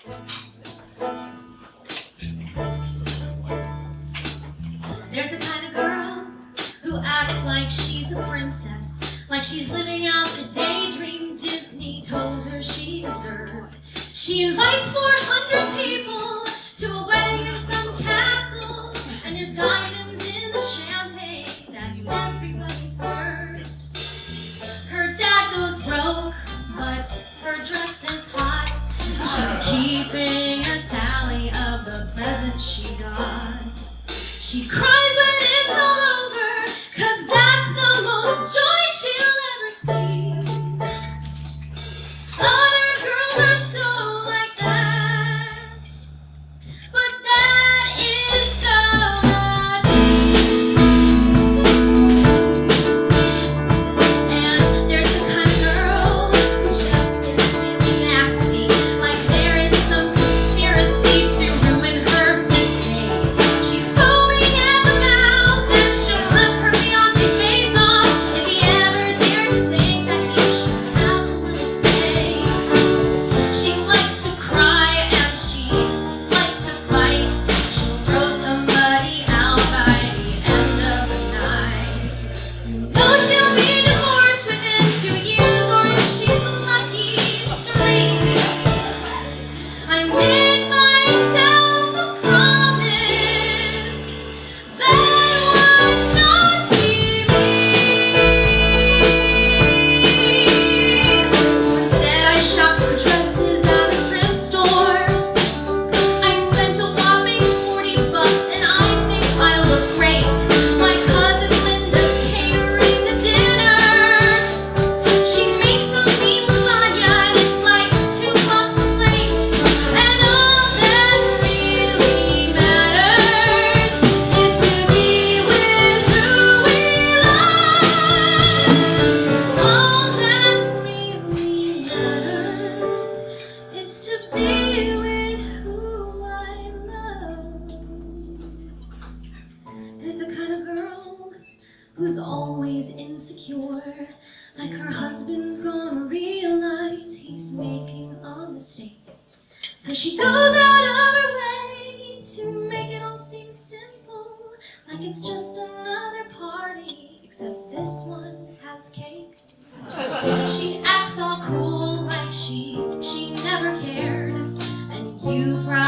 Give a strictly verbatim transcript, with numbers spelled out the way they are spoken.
There's the kind of girl who acts like she's a princess, like she's living out the daydream Disney told her she deserved. She invites four hundred people to a wedding in some castle, and there's diamonds in the champagne that everybody served. Her dad goes broke, but her dress is hot. She's keeping a tally of the presents she got. She cries when it's all over, 'cause that's the most joy she'll ever see. Other girls are so like that, but that is so not me. And there's the kind of girl who just gets really nasty, like there is some conspiracy to ruin her midday. She's foaming at the mouth and she'll rip her fiance's face off if he ever dared to think that he should have a little say. She likes to cry and she likes to fight. She'll throw somebody out by the end of the night. You know she'll be divorced within two years, or if she's lucky, three. I made myself a promise that would not be me. So instead I shopped for dresses at a thrift store. I spent a whopping forty bucks and I think I look great. My cousin Linda's catering the dinner. She makes a mean lasagna and it's like two bucks a plate. And all that really matters is to be with who we love. All that really matters is to be with who I love. There's the kind of girl who's always insecure, like her husband's gonna realize he's making a mistake. So she goes out of her way to make it all seem simple, like it's just another party, except this one has cake. She acts all cool like she, she never cared, and you probably